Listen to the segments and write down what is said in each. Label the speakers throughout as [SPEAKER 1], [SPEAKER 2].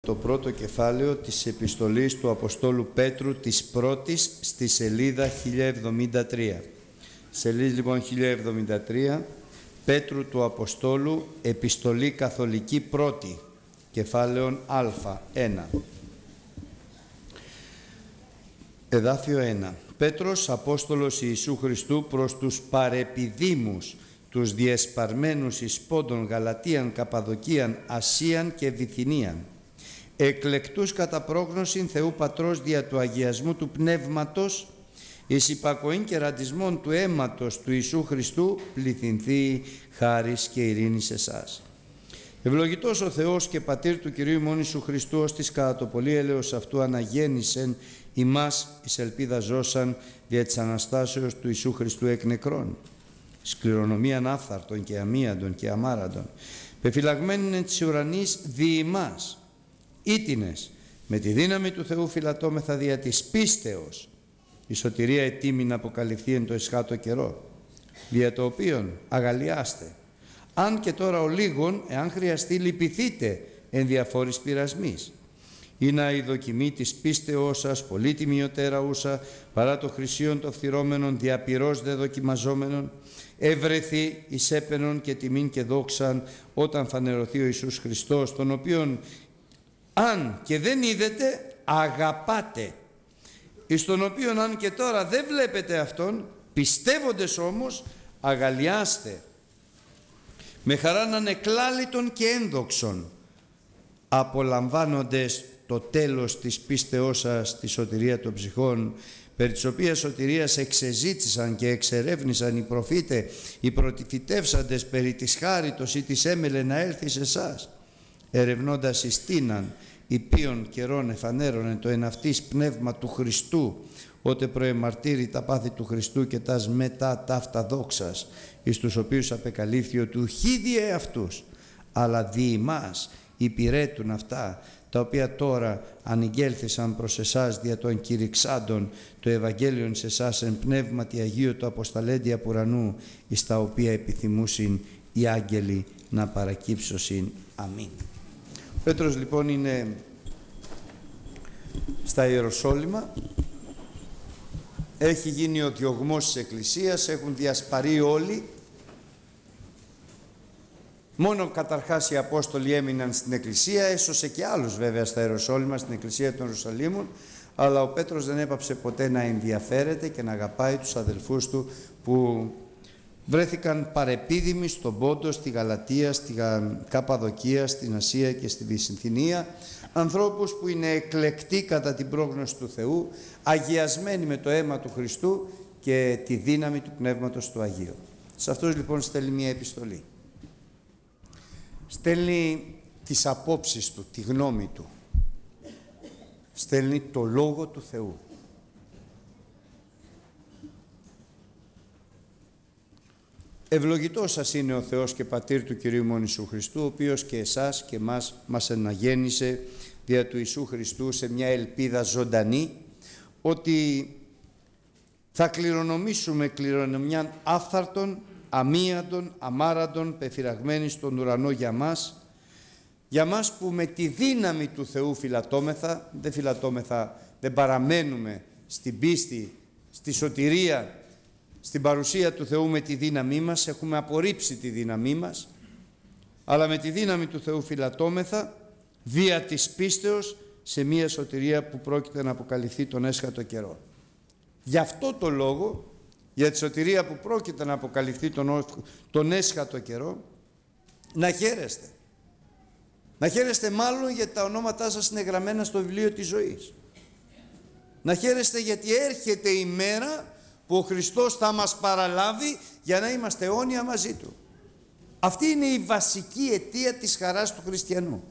[SPEAKER 1] Το πρώτο κεφάλαιο της επιστολής του Αποστόλου Πέτρου της πρώτης στη σελίδα 1073. Σελίδα λοιπόν 1073, Πέτρου του Αποστόλου, επιστολή καθολική πρώτη, κεφάλαιον Α1. Εδάφιο 1. Πέτρος, Απόστολος Ιησού Χριστού, προς τους παρεπιδήμους, τους διεσπαρμένους εις Πόντων, Γαλατίαν, Καπαδοκίαν, Ασίαν και Βυθινίαν, εκλεκτούς κατά πρόγνωσιν Θεού Πατρός δια του αγιασμού του Πνεύματος, εις υπακοήν και ραντισμόν του αίματος του Ιησού Χριστού, πληθυνθεί χάρις και ειρήνη σε εσάς. Ευλογητός ο Θεός και Πατήρ του Κυρίου ημών Ιησού Χριστού, ως της κατά το πολύ έλεος αυτού αναγέννησεν ημάς εις ελπίδα ζώσαν δια της Αναστάσεως του Ιησού Χριστού εκ νεκρών, σκληρονομίαν άφθαρτων και αμίαντων και αμάραντων, πεφυλαγμένην εν της ουρανής δι' ημάς, ήτινες με τη δύναμη του Θεού φυλατόμεθα δια της πίστεως, η σωτηρία ετοίμη να αποκαλυφθεί εν το εσχάτο καιρό, δια το οποίον αγαλιάστε, αν και τώρα ο λίγον, εάν χρειαστεί, λυπηθείτε εν διαφόρης πειρασμής, ή να η δοκιμή της πίστεώς σας πολύ τιμιωτέρα ούσα παρά το χρυσίον το φθυρώμενον διαπυρός δε δοκιμαζόμενον, ευρεθεί εις έπαινον και τιμήν και δόξαν όταν φανερωθεί ο Ιησούς Χριστός, τον οποίον αν και δεν είδετε, αγαπάτε, εις τον οποίον αν και τώρα δεν βλέπετε αυτόν, πιστεύοντες όμως αγαλιάστε, με χαράν ανεκλάλητον και ένδοξον, απολαμβάνοντες το τέλος της πίστεώς σας, τη σωτηρία των ψυχών, περί της οποίας σωτηρίας εξεζήτησαν και εξερεύνησαν οι προφήτε, οι πρωτοφητεύσαντες περί της χάριτος ή της έμελε να έλθει σε εσάς, ερευνώντας εις τίναν υπείων καιρών εφανέρωνε το εναυτής πνεύμα του Χριστού, ότε προεμαρτύρει τα πάθη του Χριστού και τας μετά ταύτα δόξας, εις τους οποίους απεκαλύφθη ότι ουχίδιε αυτούς, αλλά δι' ημάς υπηρέτουν αυτά, τα οποία τώρα ανηγγέλθησαν προς εσάς δια των κηρυξάντων το Ευαγγέλιον σε εσάς εν πνεύματι Αγίου το αποσταλέντι απ' ουρανού, εις τα οποία επιθυμούσιν οι άγγελοι να παρακύψωσιν. Αμήν. Ο Πέτρος λοιπόν είναι στα Ιεροσόλυμα, έχει γίνει ο διωγμός της Εκκλησίας, έχουν διασπαρεί όλοι. Μόνο καταρχάς οι Απόστολοι έμειναν στην Εκκλησία, έσωσε και άλλους βέβαια στα Ιεροσόλυμα, στην Εκκλησία των Ιερουσαλήμων, αλλά ο Πέτρος δεν έπαψε ποτέ να ενδιαφέρεται και να αγαπάει τους αδελφούς του που βρέθηκαν παρεπίδημοι στον Πόντο, στη Γαλατία, στη Καπαδοκία, στην Ασία και στη Βυθινία, ανθρώπους που είναι εκλεκτοί κατά την πρόγνωση του Θεού, αγιασμένοι με το αίμα του Χριστού και τη δύναμη του Πνεύματος του Αγίου. Σε αυτούς λοιπόν στέλνει μια επιστολή. Στέλνει τις απόψεις του, τη γνώμη του. Στέλνει το Λόγο του Θεού. Ευλογητός σας είναι ο Θεός και Πατήρ του Κυρίου ημών Ιησού Χριστού, ο οποίος και εσάς και εμάς μας εναγέννησε δια του Ιησού Χριστού σε μια ελπίδα ζωντανή, ότι θα κληρονομήσουμε κληρονομιάν άφθαρτον, αμίαντον, αμάραντον, πεφυραγμένη στον ουρανό για μας που με τη δύναμη του Θεού φυλατόμεθα, δεν παραμένουμε στην πίστη, στη σωτηρία, στην παρουσία του Θεού με τη δύναμή μας, έχουμε απορρίψει τη δύναμή μας, αλλά με τη δύναμη του Θεού φυλατόμεθα δια της πίστεως σε μια σωτηρία που πρόκειται να αποκαλυφθεί τον έσχατο καιρό. Γι' αυτό το λόγο, για τη σωτηρία που πρόκειται να αποκαλυφθεί τον έσχατο καιρό, να χαίρεστε. Να χαίρεστε μάλλον γιατί τα ονόματά σας είναι γραμμένα στο βιβλίο της ζωής. Να χαίρεστε γιατί έρχεται η μέρα που ο Χριστός θα μας παραλάβει για να είμαστε αιώνια μαζί Του. Αυτή είναι η βασική αιτία της χαράς του χριστιανού.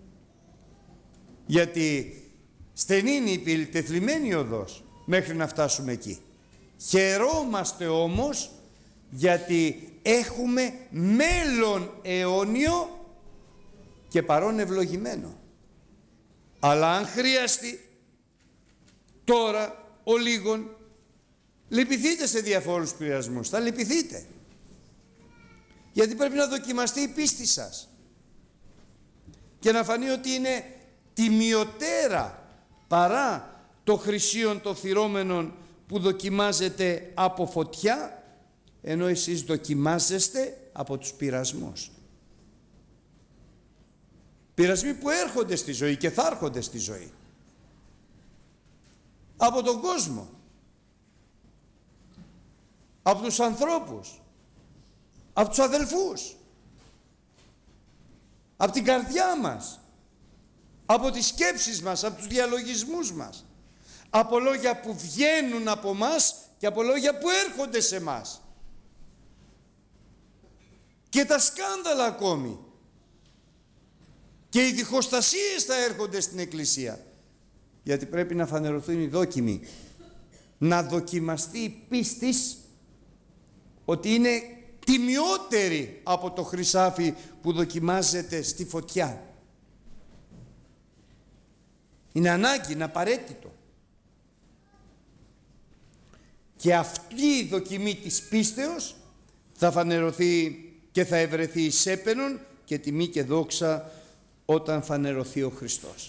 [SPEAKER 1] Γιατί στενή είναι η πυλτεθλιμμένη οδός μέχρι να φτάσουμε εκεί. Χαιρόμαστε όμως γιατί έχουμε μέλλον αιώνιο και παρόν ευλογημένο. Αλλά αν χρειαστεί τώρα ο λίγον, λυπηθείτε σε διαφόρους πειρασμούς, θα λυπηθείτε. Γιατί πρέπει να δοκιμαστεί η πίστη σας και να φανεί ότι είναι τιμιωτέρα παρά το χρυσίον το θυρώμενον που δοκιμάζεται από φωτιά, ενώ εσείς δοκιμάζεστε από τους πειρασμούς. Πειρασμοί που έρχονται στη ζωή και θα έρχονται στη ζωή. Από τον κόσμο. Από τους ανθρώπους. Από τους αδελφούς. Από την καρδιά μας. Από τις σκέψεις μας, από τους διαλογισμούς μας. Από λόγια που βγαίνουν από μας και από λόγια που έρχονται σε μας. Και τα σκάνδαλα ακόμη. Και οι διχοστασίες θα έρχονται στην Εκκλησία. Γιατί πρέπει να φανερωθούν οι δόκιμοι. Να δοκιμαστεί η πίστης ότι είναι τιμιότερη από το χρυσάφι που δοκιμάζεται στη φωτιά. Είναι ανάγκη, είναι απαραίτητο. Και αυτή η δοκιμή της πίστεως θα φανερωθεί και θα ευρεθεί εις έπαινον και τιμή και δόξα όταν φανερωθεί ο Χριστός.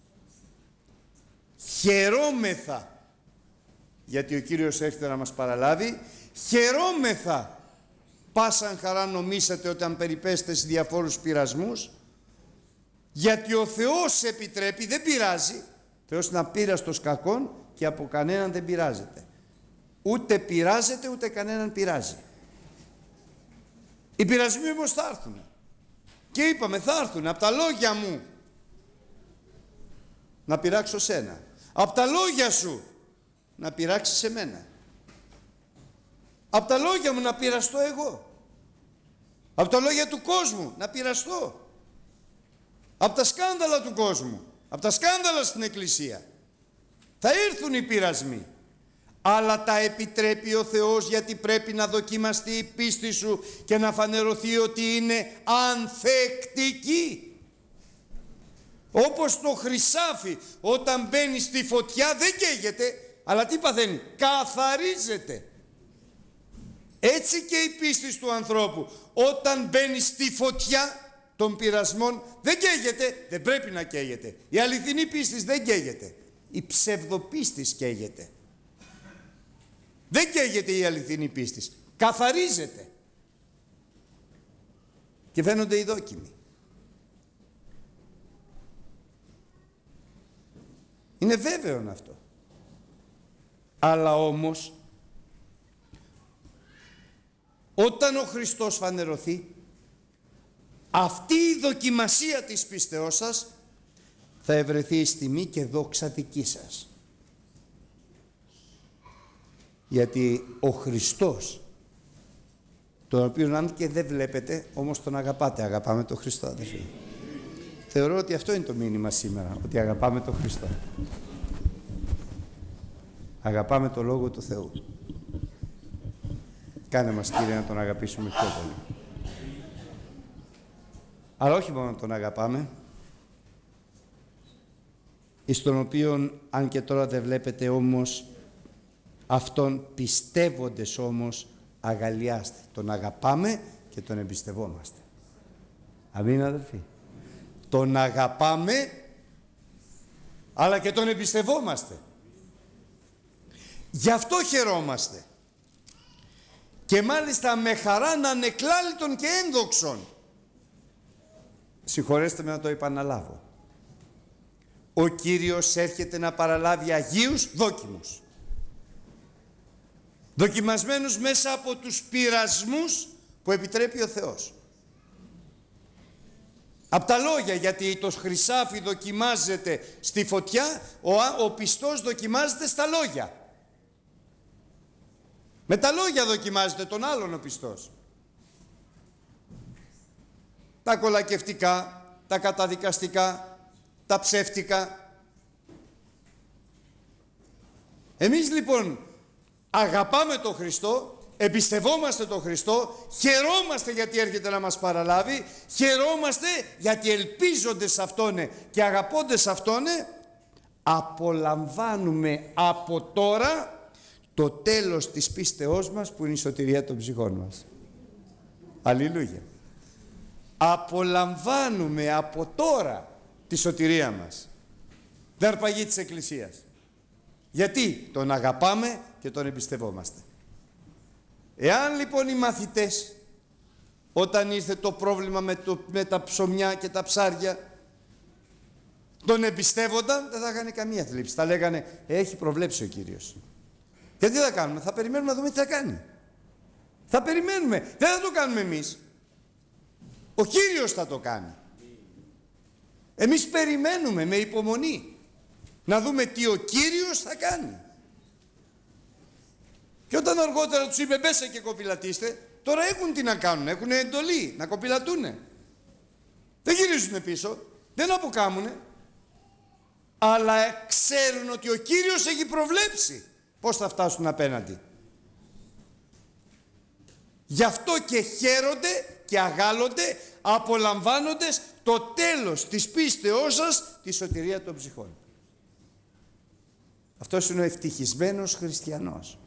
[SPEAKER 1] Χαιρόμεθα, γιατί ο Κύριος έρχεται να μας παραλάβει, χαιρόμεθα πάσαν χαρά νομίσατε όταν περιπέσετε σε διαφόρους πειρασμούς, γιατί ο Θεός επιτρέπει, δεν πειράζει. Θεός είναι απείραστος κακών και από κανέναν δεν πειράζεται. Ούτε πειράζεται ούτε κανέναν πειράζει. Οι πειρασμοί όμως θα έρθουν. Και είπαμε θα έρθουν από τα λόγια μου να πειράξω σένα. Από τα λόγια σου να πειράξεις εμένα. Από τα λόγια μου να πειραστώ εγώ. Από τα λόγια του κόσμου να πειραστώ. Από τα σκάνδαλα του κόσμου. Από τα σκάνδαλα στην Εκκλησία. Θα έρθουν οι πειρασμοί. Αλλά τα επιτρέπει ο Θεός γιατί πρέπει να δοκιμαστεί η πίστη σου και να φανερωθεί ότι είναι ανθεκτική. Όπως το χρυσάφι όταν μπαίνει στη φωτιά δεν καίγεται, αλλά τι παθαίνει? Καθαρίζεται. Έτσι και η πίστη του ανθρώπου όταν μπαίνει στη φωτιά των πειρασμών δεν καίγεται, δεν πρέπει να καίγεται. Η αληθινή πίστης δεν καίγεται. Η ψευδοπίστης καίγεται. Δεν καίγεται η αληθινή πίστης. Καθαρίζεται. Και φαίνονται οι δόκιμοι. Είναι βέβαιο αυτό. Αλλά όμως όταν ο Χριστός φανερωθεί, αυτή η δοκιμασία της πίστεώς σας θα ευρεθεί εις τιμή και δόξα δική σας. Γιατί ο Χριστός, τον οποίον αν και δεν βλέπετε, όμως τον αγαπάτε. Αγαπάμε τον Χριστό, αδελφοί. Θεωρώ ότι αυτό είναι το μήνυμα σήμερα, ότι αγαπάμε τον Χριστό. Αγαπάμε το Λόγο του Θεού. Κάνε μας, Κύριε, να τον αγαπήσουμε πιο πολύ. Αλλά όχι μόνο να τον αγαπάμε, εις τον οποίον, αν και τώρα δεν βλέπετε όμως, αυτόν πιστεύοντες όμως αγαλιάστε. Τον αγαπάμε και τον εμπιστευόμαστε. Αμήν, αδελφοί. Τον αγαπάμε, αλλά και τον εμπιστευόμαστε. Γι' αυτό χαιρόμαστε. Και μάλιστα με χαρά να ανεκλάλητον και ένδοξον. Συγχωρέστε με να το επαναλάβω. Ο Κύριος έρχεται να παραλάβει αγίους δόκιμους. Δοκιμασμένους μέσα από τους πειρασμούς που επιτρέπει ο Θεός. Από τα λόγια, γιατί το χρυσάφι δοκιμάζεται στη φωτιά, ο πιστός δοκιμάζεται στα λόγια. Με τα λόγια δοκιμάζεται τον άλλον ο πιστός. Τα κολακευτικά, τα καταδικαστικά, τα ψεύτικα. Εμείς λοιπόν αγαπάμε τον Χριστό, εμπιστευόμαστε τον Χριστό, χαιρόμαστε γιατί έρχεται να μας παραλάβει, χαιρόμαστε γιατί ελπίζονται σε Αυτόν και αγαπώνται σε Αυτόν, απολαμβάνουμε από τώρα το τέλος της πίστεώς μας που είναι η σωτηρία των ψυχών μας. Αλληλούια. Απολαμβάνουμε από τώρα τη σωτηρία μας. Δεν αρπαγεί της Εκκλησίας. Γιατί τον αγαπάμε και τον εμπιστευόμαστε. Εάν λοιπόν οι μαθητές, όταν ήρθε το πρόβλημα με τα ψωμιά και τα ψάρια, τον εμπιστεύονταν, δεν θα έκανε καμία θλίψη. Θα λέγανε, έχει προβλέψει ο Κύριος. Και τι θα κάνουμε, θα περιμένουμε να δούμε τι θα κάνει. Θα περιμένουμε, δεν θα το κάνουμε εμείς. Ο Κύριος θα το κάνει. Εμείς περιμένουμε με υπομονή να δούμε τι ο Κύριος θα κάνει. Και όταν αργότερα τους είπε μπέσε και κοπηλατήστε, τώρα έχουν τι να κάνουν, έχουν εντολή να κοπηλατούνε. Δεν γυρίζουν πίσω, δεν αποκάμουνε, αλλά ξέρουν ότι ο Κύριος έχει προβλέψει πώς θα φτάσουν απέναντι. Γι' αυτό και χαίρονται και αγάλλονται απολαμβάνοντες το τέλος της πίστεώς σας, τη σωτηρία των ψυχών. Αυτός είναι ο ευτυχισμένος χριστιανός.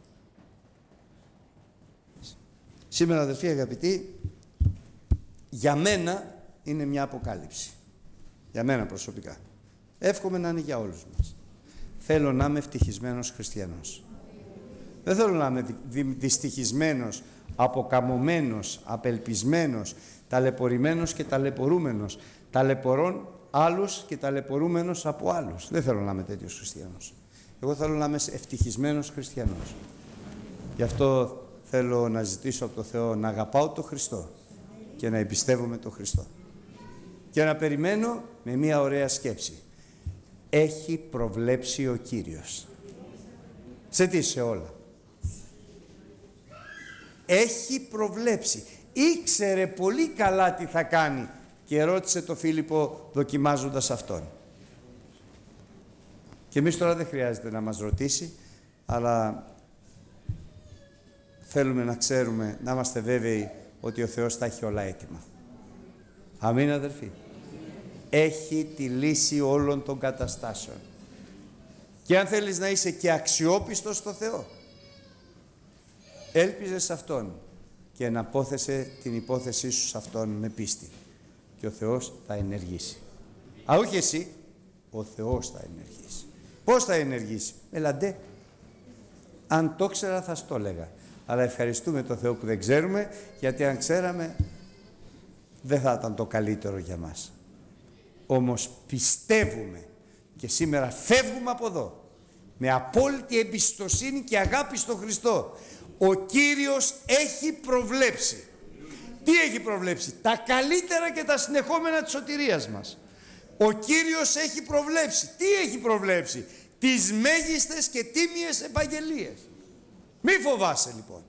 [SPEAKER 1] Σήμερα, αδερφοί αγαπητοί, για μένα είναι μια αποκάλυψη. Για μένα προσωπικά. Εύχομαι να είναι για όλους μας. Θέλω να είμαι ευτυχισμένος χριστιανός. Δεν θέλω να είμαι δυστυχισμένος, αποκαμωμένος, απελπισμένος, ταλαιπωρημένος και ταλαιπωρούμενος. Ταλαιπωρών άλλους και ταλαιπωρούμενος από άλλους. Δεν θέλω να είμαι τέτοιος χριστιανός. Εγώ θέλω να είμαι ευτυχισμένος χριστιανός. Γι' αυτό θέλω να ζητήσω από τον Θεό να αγαπάω τον Χριστό και να εμπιστεύομαι τον Χριστό. Και να περιμένω με μια ωραία σκέψη. Έχει προβλέψει ο Κύριος. Σε τι, σε όλα. Έχει προβλέψει. Ήξερε πολύ καλά τι θα κάνει και ρώτησε τον Φίλιππο δοκιμάζοντας αυτόν. Και εμείς τώρα δεν χρειάζεται να μας ρωτήσει, αλλά θέλουμε να ξέρουμε, να είμαστε βέβαιοι ότι ο Θεός τα έχει όλα έτοιμα. Αμήν, αδερφοί. Έχει τη λύση όλων των καταστάσεων. Και αν θέλεις να είσαι και αξιόπιστος στο Θεό, έλπιζε σε Αυτόν και εναπόθεσε την υπόθεσή σου σε Αυτόν με πίστη. Και ο Θεός θα ενεργήσει. Όχι εσύ, ο Θεός θα ενεργήσει. Πώς θα ενεργήσει? Ελαντέ. Αν το ξέρα θα στο έλεγα. Αλλά ευχαριστούμε τον Θεό που δεν ξέρουμε, γιατί αν ξέραμε δεν θα ήταν το καλύτερο για μας. Όμως πιστεύουμε και σήμερα φεύγουμε από εδώ με απόλυτη εμπιστοσύνη και αγάπη στον Χριστό. Ο Κύριος έχει προβλέψει. Τι έχει προβλέψει? Τα καλύτερα και τα συνεχόμενα της σωτηρίας μας. Ο Κύριος έχει προβλέψει. Τι έχει προβλέψει? Τις μέγιστες και τίμιες επαγγελίες. Μη φοβάσαι λοιπόν.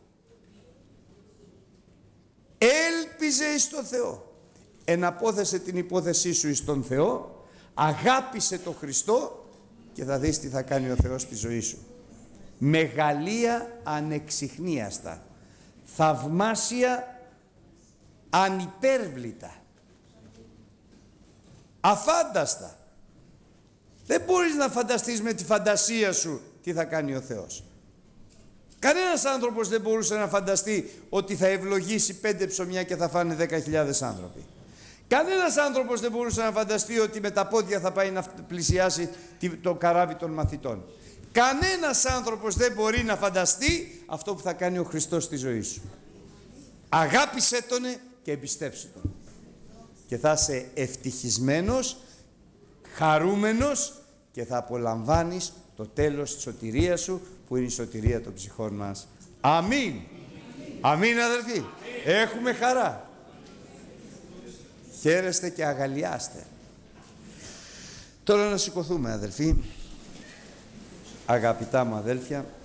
[SPEAKER 1] Έλπιζε εις τον Θεό. Εναπόθεσε την υπόθεσή σου εις τον Θεό. Αγάπησε τον Χριστό και θα δεις τι θα κάνει ο Θεός στη ζωή σου. Μεγαλεία ανεξιχνίαστα. Θαυμάσια ανυπέρβλητα. Αφάνταστα. Δεν μπορείς να φανταστείς με τη φαντασία σου τι θα κάνει ο Θεός. Κανένας άνθρωπος δεν μπορούσε να φανταστεί ότι θα ευλογήσει 5 ψωμιά και θα φάνε 10.000 άνθρωποι. Κανένας άνθρωπος δεν μπορούσε να φανταστεί ότι με τα πόδια θα πάει να πλησιάσει το καράβι των μαθητών. Κανένας άνθρωπος δεν μπορεί να φανταστεί αυτό που θα κάνει ο Χριστός στη ζωή σου. Αγάπησέ Τον και εμπιστέψου Τον. Και θα είσαι ευτυχισμένος, χαρούμενος και θα απολαμβάνεις το τέλος της σωτηρίας σου, που είναι η σωτηρία των ψυχών μας. Αμήν. Αμήν, αδερφοί. Έχουμε χαρά. Χαίρεστε και αγαλιάστε. Τώρα να σηκωθούμε, αδελφοί. Αγαπητά μου αδέλφια,